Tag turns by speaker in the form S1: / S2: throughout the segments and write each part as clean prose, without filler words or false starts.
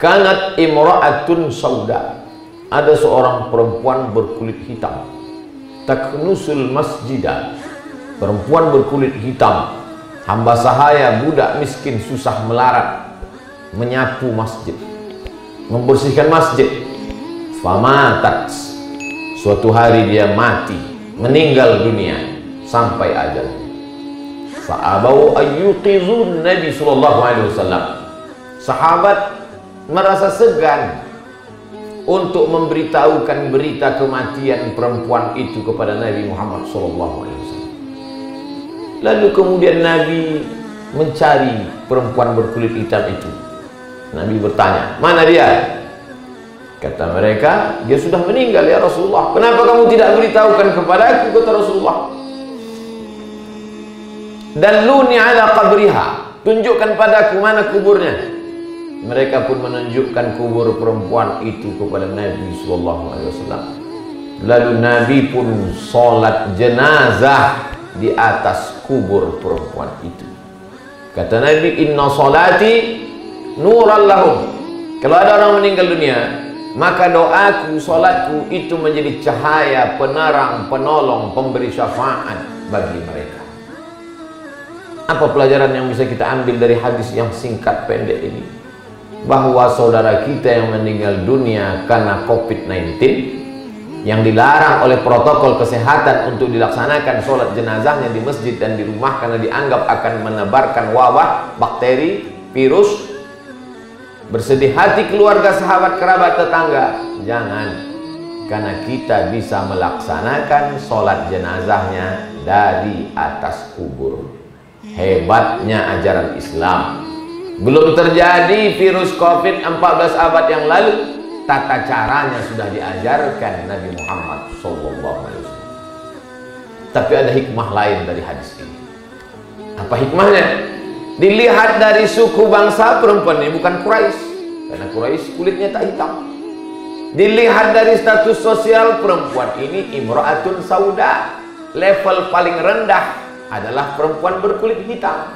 S1: Kanat imra'atun sauda, ada seorang perempuan berkulit hitam, taknusul masjidah, perempuan berkulit hitam, hamba sahaya, budak miskin, susah melarat, menyapu masjid, membersihkan masjid. Famatat, suatu hari dia mati, meninggal dunia sampai ajal. Fa'abau ayyuqizun Nabi sallallahu alaihi wasallam. Sahabat merasa segan untuk memberitahukan berita kematian perempuan itu kepada Nabi Muhammad sallallahu alaihi wasallam. Lalu kemudian Nabi mencari perempuan berkulit hitam itu. Nabi bertanya, "Mana dia?" Kata mereka, "Dia sudah meninggal ya Rasulullah." "Kenapa kamu tidak beritahukan kepadaku?" kata Rasulullah. "Dalluni ala qabriha, tunjukkan padaku mana kuburnya." Mereka pun menunjukkan kubur perempuan itu kepada Nabi sallallahu alaihi wasallam. Lalu Nabi pun sholat jenazah di atas kubur perempuan itu. Kata Nabi, "Inna sholati nuran lahum." Kalau ada orang meninggal dunia, maka doaku, sholatku itu menjadi cahaya, penerang, penolong, pemberi syafaat bagi mereka. Apa pelajaran yang bisa kita ambil dari hadis yang singkat pendek ini? Bahwa saudara kita yang meninggal dunia karena COVID-19, yang dilarang oleh protokol kesehatan untuk dilaksanakan sholat jenazahnya di masjid dan di rumah karena dianggap akan menebarkan wabah, bakteri, virus. Bersedih hati keluarga, sahabat, kerabat, tetangga. Jangan, karena kita bisa melaksanakan sholat jenazahnya dari atas kubur. Hebatnya ajaran Islam. Belum terjadi virus COVID 14 abad yang lalu, tata caranya sudah diajarkan Nabi Muhammad SAW. Tapi ada hikmah lain dari hadis ini. Apa hikmahnya? Dilihat dari suku bangsa perempuan ini bukan Quraisy, karena Quraisy kulitnya tak hitam. Dilihat dari status sosial perempuan ini imra'atun sauda, level paling rendah adalah perempuan berkulit hitam.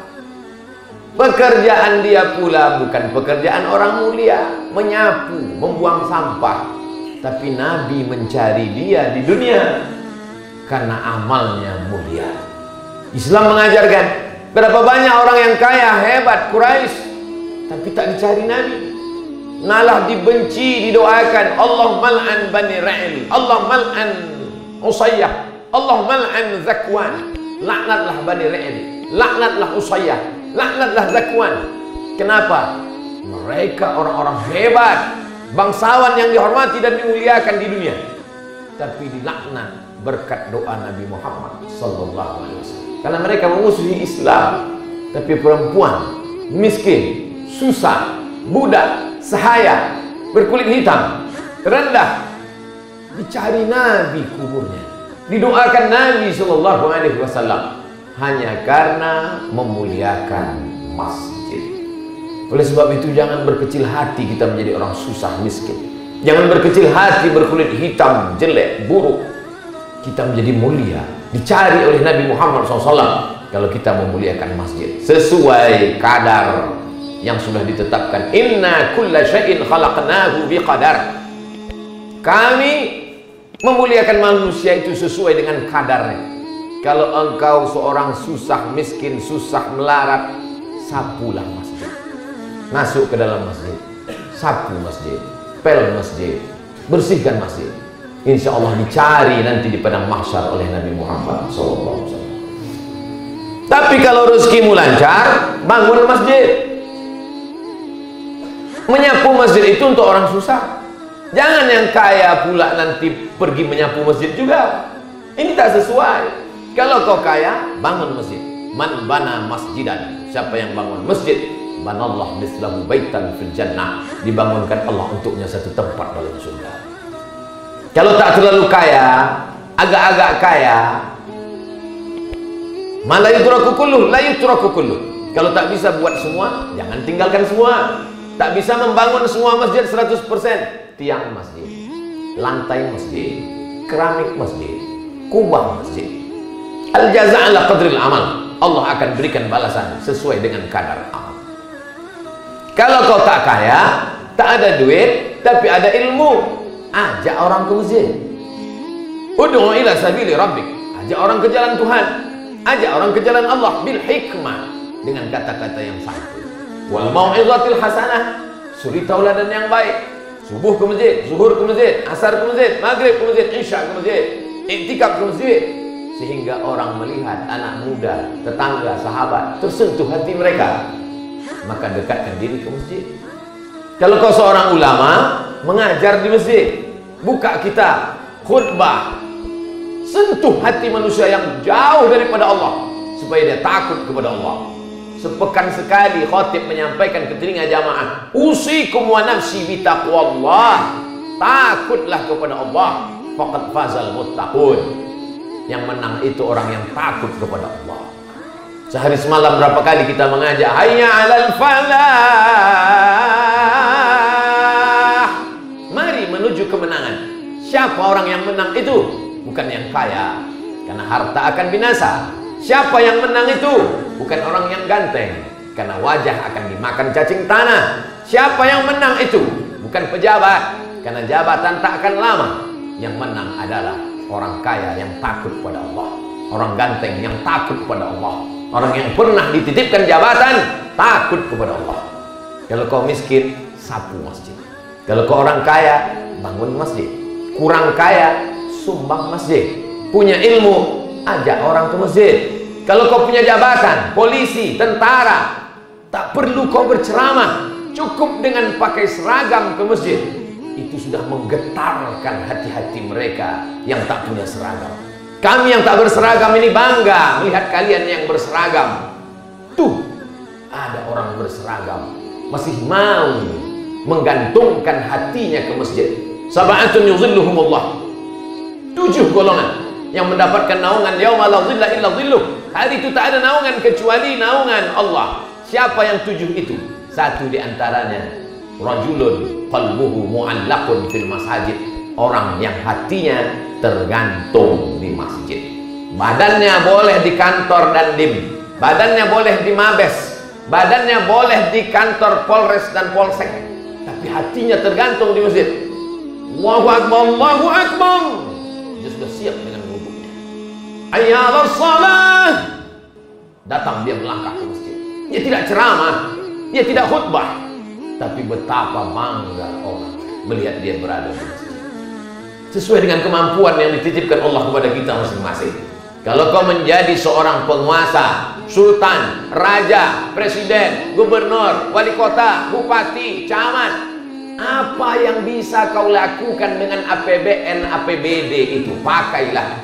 S1: Pekerjaan dia pula bukan pekerjaan orang mulia, menyapu, membuang sampah. Tapi Nabi mencari dia di dunia karena amalnya mulia. Islam mengajarkan, berapa banyak orang yang kaya, hebat, Quraisy, tapi tak dicari Nabi. Malah dibenci, didoakan, Allah mal'an Bani Ra'il, Allah mal'an Usayyah, Allah mal'an Zakwan. Laknatlah Bani Ra'il, laknatlah Usayyah, laknatlah Zakwan. Kenapa? Mereka orang-orang hebat, bangsawan yang dihormati dan dimuliakan di dunia, tapi dilaknat berkat doa Nabi Muhammad sallallahu alaihi wasallam. Karena mereka memusuhi Islam. Tapi perempuan miskin, susah, budak, sahaya, berkulit hitam, rendah, dicari Nabi kuburnya, didoakan Nabi sallallahu alaihi wasallam hanya karena memuliakan masjid. Oleh sebab itu jangan berkecil hati kita menjadi orang susah miskin. Jangan berkecil hati berkulit hitam, jelek, buruk. Kita menjadi mulia, dicari oleh Nabi Muhammad SAW kalau kita memuliakan masjid sesuai kadar yang sudah ditetapkan. Inna kulla syai'in khalaqnahu biqadar. Kami memuliakan manusia itu sesuai dengan kadarnya. Kalau engkau seorang susah miskin, susah melarat, sapulah masjid. Masuk ke dalam masjid, sapu masjid, pel masjid, bersihkan masjid. Insya Allah dicari nanti di padang mahsyar oleh Nabi Muhammad SAW. Tapi kalau rezekimu lancar, bangun masjid. Menyapu masjid itu untuk orang susah. Jangan yang kaya pula nanti pergi menyapu masjid juga. Ini tak sesuai. Kalau kau kaya, bangun masjid. Man bana masjidan, siapa yang bangun masjid, banallah mislahu baitan fil jannah, dibangunkan Allah untuknya satu tempat dalam surga. Kalau tak terlalu kaya, agak-agak kaya, malah yutraku kulluh, la yutraku kulluh. Kalau tak bisa buat semua, jangan tinggalkan semua. Tak bisa membangun semua masjid 100%. Tiang masjid, lantai masjid, keramik masjid, kubah masjid. Al-jaza' ala qadril amal. Allah akan berikan balasan sesuai dengan kadar amal. Kalau kau tak kaya, tak ada duit, tapi ada ilmu. Ajak orang ke masjid. Ud'u ila sabili rabbik. Ajak orang ke jalan Tuhan. Ajak orang ke jalan Allah bil hikmah, dengan kata-kata yang santun. Wal mau'izatil hasanah, suri tauladan yang baik. Subuh ke masjid, zuhur ke masjid, asar ke masjid, maghrib ke masjid, isya ke masjid, iktikaf ke masjid, sehingga orang melihat anak muda, tetangga, sahabat tersentuh hati mereka, maka dekatkan diri ke masjid. Kalau kau seorang ulama, mengajar di masjid, buka kitab, khutbah, sentuh hati manusia yang jauh daripada Allah supaya dia takut kepada Allah. Sepekan sekali khatib menyampaikan ke telinga jamaah, usikum wa nafsi bitaqwallah, takutlah kepada Allah, faqad fazal muttaqun. Yang menang itu orang yang takut kepada Allah. Sehari semalam berapa kali kita mengajak, hayya 'alal falah, mari menuju kemenangan. Siapa orang yang menang itu? Bukan yang kaya, karena harta akan binasa. Siapa yang menang itu? Bukan orang yang ganteng, karena wajah akan dimakan cacing tanah. Siapa yang menang itu? Bukan pejabat, karena jabatan tak akan lama. Yang menang adalah orang kaya yang takut pada Allah, orang ganteng yang takut pada Allah, orang yang pernah dititipkan jabatan takut kepada Allah. Kalau kau miskin, sapu masjid. Kalau kau orang kaya, bangun masjid. Kurang kaya, sumbang masjid. Punya ilmu, ajak orang ke masjid. Kalau kau punya jabatan, polisi, tentara, tak perlu kau berceramah, cukup dengan pakai seragam ke masjid. Itu sudah menggetarkan hati-hati mereka yang tak punya seragam. Kami yang tak berseragam ini bangga melihat kalian yang berseragam. Tuh, ada orang berseragam masih mau menggantungkan hatinya ke masjid. Sab'atun yuzilluhumullah, 7 golongan yang mendapatkan naungan yauma la dhilla illa dhilluh. Hari itu tak ada naungan kecuali naungan Allah. Siapa yang 7 itu? Satu di antaranya, rajulun qalbuhu mu'allaqun fil masajid, orang yang hatinya tergantung di masjid. Badannya boleh di kantor Dandim, badannya boleh di Mabes, badannya boleh di kantor Polres dan Polsek, tapi hatinya tergantung di masjid. Allahu Akbar, Allahu Akbar. Dia sudah siap dengan wudhunya. Hayya 'alas shalah. Datang dia melangkah ke masjid. Dia tidak ceramah, dia tidak khutbah, tapi betapa bangga orang melihat dia berada di masjid. Sesuai dengan kemampuan yang dititipkan Allah kepada kita masing-masing. Kalau kau menjadi seorang penguasa, sultan, raja, presiden, gubernur, wali kota, bupati, camat, apa yang bisa kau lakukan dengan APBN, APBD itu? Pakailah.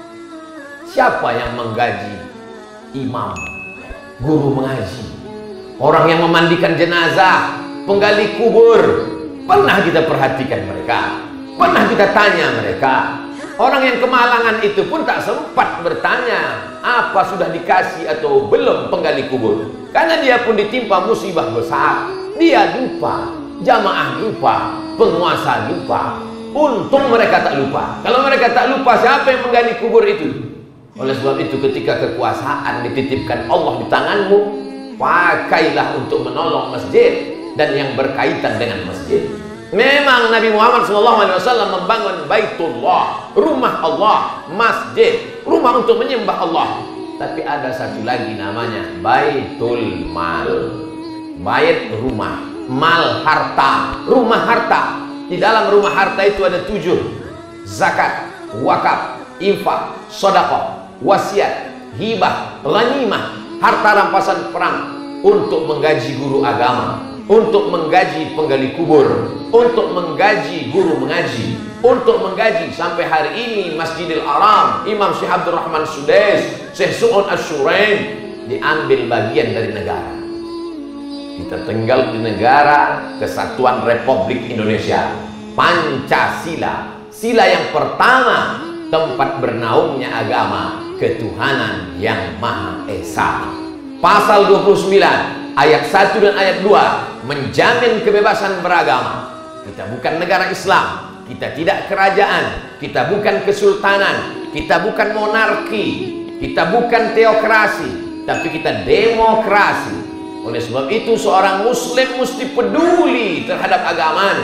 S1: Siapa yang menggaji imam, guru mengaji, orang yang memandikan jenazah, penggali kubur? Pernah kita perhatikan mereka? Pernah kita tanya mereka? Orang yang kemalangan itu pun tak sempat bertanya apa sudah dikasih atau belum penggali kubur, karena dia pun ditimpa musibah besar. Dia lupa, jamaah lupa, penguasa lupa. Untung mereka tak lupa. Kalau mereka tak lupa, siapa yang menggali kubur itu? Oleh sebab itu, ketika kekuasaan dititipkan Allah di tanganmu, pakailah untuk menolong masjid dan yang berkaitan dengan masjid. Memang Nabi Muhammad SAW membangun Baitullah, rumah Allah, masjid, rumah untuk menyembah Allah. Tapi ada satu lagi namanya Baitul Mal. Bait rumah, mal harta, rumah harta. Di dalam rumah harta itu ada 7: zakat, wakaf, infak, sedekah, wasiat, hibah, ghanimah, harta rampasan perang, untuk menggaji guru agama, untuk menggaji penggali kubur, untuk menggaji guru mengaji, untuk menggaji sampai hari ini Masjidil Haram, Imam Syekh Abdul Rahman Sudais, Syekh Su'un Asyurain diambil bagian dari negara. Kita tinggal di negara Kesatuan Republik Indonesia, Pancasila, sila yang pertama, tempat bernaungnya agama ketuhanan yang Maha Esa. Pasal 29 ayat 1 dan ayat 2 menjamin kebebasan beragama. Kita bukan negara Islam, kita tidak kerajaan, kita bukan kesultanan, kita bukan monarki, kita bukan teokrasi, tapi kita demokrasi. Oleh sebab itu seorang muslim mesti peduli terhadap agamanya.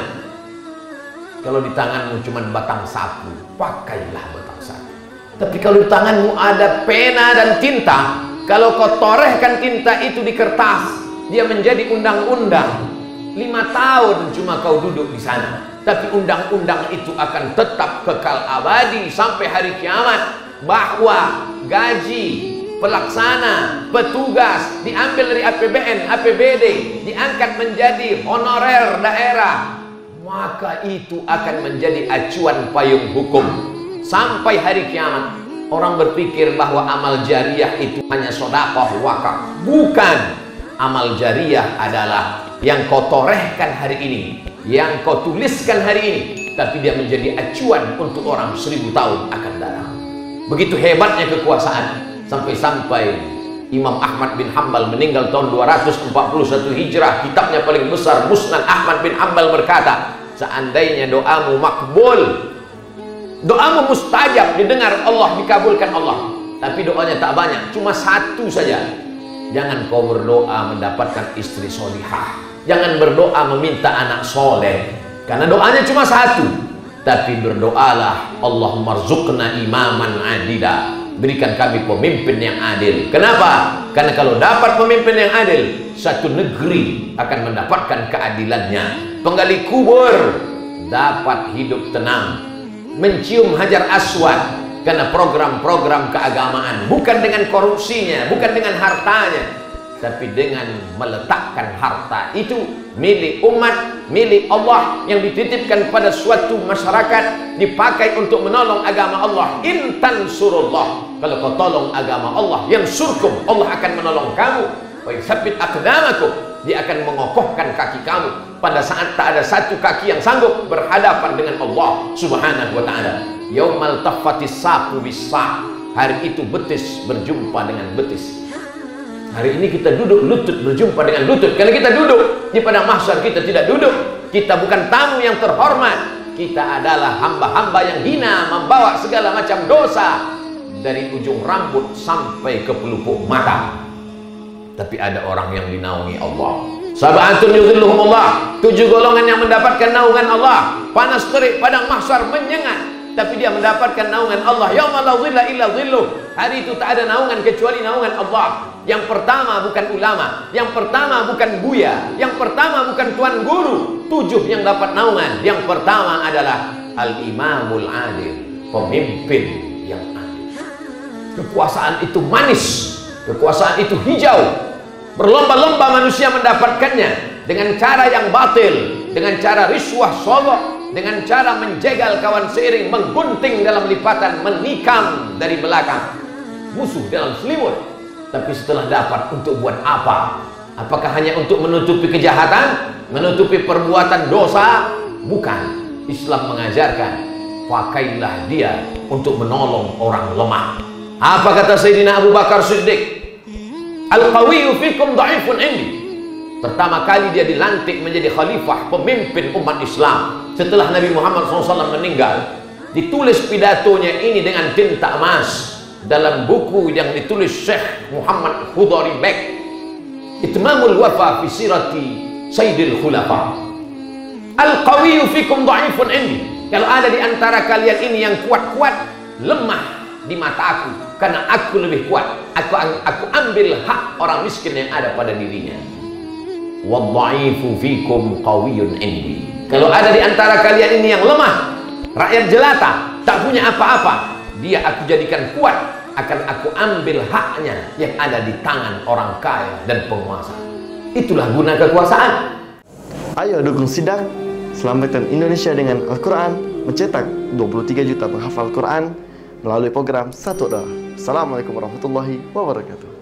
S1: Kalau di tanganmu cuma batang sapu, pakailah batang sapu. Tapi kalau di tanganmu ada pena dan tinta, kalau kau torehkan tinta itu di kertas, dia menjadi undang-undang. 5 tahun cuma kau duduk di sana, tapi undang-undang itu akan tetap kekal abadi sampai hari kiamat. Bahwa gaji pelaksana, petugas diambil dari APBN, APBD, diangkat menjadi honorer daerah, maka itu akan menjadi acuan payung hukum sampai hari kiamat. Orang berpikir bahwa amal jariah itu hanya sedekah wakaf. Bukan. Amal jariah adalah yang kau torehkan hari ini, yang kau tuliskan hari ini, tapi dia menjadi acuan untuk orang 1000 tahun akan datang. Begitu hebatnya kekuasaan, sampai-sampai Imam Ahmad bin Hanbal meninggal tahun 241 Hijrah. Kitabnya paling besar, Musnad Ahmad bin Hanbal, berkata, seandainya doamu makbul, doamu mustajab, didengar Allah, dikabulkan Allah, tapi doanya tak banyak, cuma satu saja. Jangan kau berdoa mendapatkan istri solihah, jangan berdoa meminta anak soleh, karena doanya cuma satu. Tapi berdoalah, Allahumma rzuqna imaman adila, berikan kami pemimpin yang adil. Kenapa? Karena kalau dapat pemimpin yang adil, satu negeri akan mendapatkan keadilannya. Penggali kubur dapat hidup tenang, mencium hajar aswad, karena program-program keagamaan, bukan dengan korupsinya, bukan dengan hartanya, tapi dengan meletakkan harta itu milik umat, milik Allah, yang dititipkan pada suatu masyarakat, dipakai untuk menolong agama Allah. Intan surullah, kalau kau tolong agama Allah, yang surkum, Allah akan menolong kamu. Wa yutsabbit aqdamakum, dia akan mengokohkan kaki kamu pada saat tak ada satu kaki yang sanggup berhadapan dengan Allah Subhanahu wa ta'ala. Yaumal taffatis saqu bis-saq, hari itu betis berjumpa dengan betis. Hari ini kita duduk lutut berjumpa dengan lutut. Kalau kita duduk di padang mahsyar, kita tidak duduk. Kita bukan tamu yang terhormat. Kita adalah hamba-hamba yang hina, membawa segala macam dosa dari ujung rambut sampai ke pelupuk mata. Tapi ada orang yang dinaungi Allah. Sab'atun yudhilluhumullah, 7 golongan yang mendapatkan naungan Allah. Panas terik padang mahsyar menyengat, tapi dia mendapatkan naungan Allah. Yauma la dhilla illa dhilluh, hari itu tak ada naungan kecuali naungan Allah. Yang pertama bukan ulama, yang pertama bukan buya, yang pertama bukan tuan guru. 7 yang dapat naungan. Yang pertama adalah al-imamul adil, pemimpin yang adil. Kekuasaan itu manis, kekuasaan itu hijau. Berlomba-lomba manusia mendapatkannya dengan cara yang batil, dengan cara riswah sogok, dengan cara menjegal kawan seiring, menggunting dalam lipatan, menikam dari belakang, musuh dalam selimut. Tapi setelah dapat, untuk buat apa? Apakah hanya untuk menutupi kejahatan, menutupi perbuatan dosa? Bukan. Islam mengajarkan, pakailah dia untuk menolong orang lemah. Apa kata Sayyidina Abu Bakar Siddiq? Al-qawiyyu fikum dha'ifun indi. Pertama kali dia dilantik menjadi khalifah, pemimpin umat Islam setelah Nabi Muhammad SAW meninggal. Ditulis pidatonya ini dengan tinta emas dalam buku yang ditulis Syekh Muhammad Hudhari Bek, Itmamul Wafa fi Sirati Sayyidil Khulafa. Al-qawiyyu fikum dha'ifun indi. Kalau ada di antara kalian ini yang kuat-kuat, lemah di mata aku, karena aku lebih kuat. Aku ambil hak orang miskin yang ada pada dirinya. Wadha'ifu fikum qawiyyun indi. Kalau ada di antara kalian ini yang lemah, rakyat jelata, tak punya apa-apa, dia aku jadikan kuat, akan aku ambil haknya yang ada di tangan orang kaya dan penguasa. Itulah guna kekuasaan.
S2: Ayo dukung Sidang, selamatkan Indonesia dengan Al-Quran, mencetak 23 juta penghafal Quran melalui program Satu Doa. Assalamualaikum warahmatullahi wabarakatuh.